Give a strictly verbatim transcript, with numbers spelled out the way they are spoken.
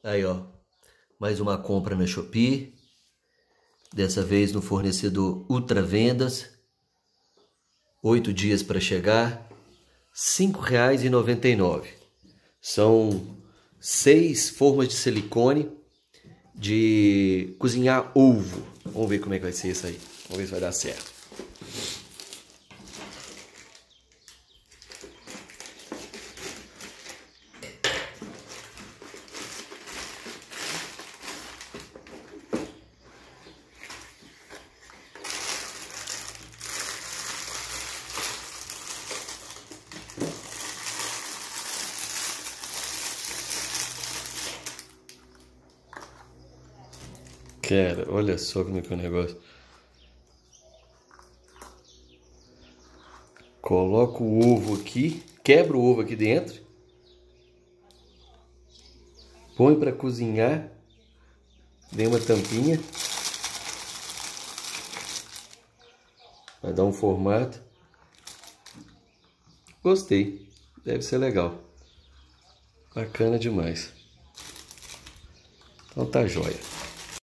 Aí, ó, mais uma compra na Shopee, dessa vez no fornecedor Ultra Vendas, oito dias para chegar, cinco reais e noventa e nove centavos. São seis formas de silicone de cozinhar ovo. Vamos ver como é que vai ser isso aí, vamos ver se vai dar certo. Cara, olha só como é que é o negócio. Coloca o ovo aqui, quebra o ovo aqui dentro. Põe para cozinhar. Dê uma tampinha. Vai dar um formato. Gostei. Deve ser legal. Bacana demais. Então tá jóia.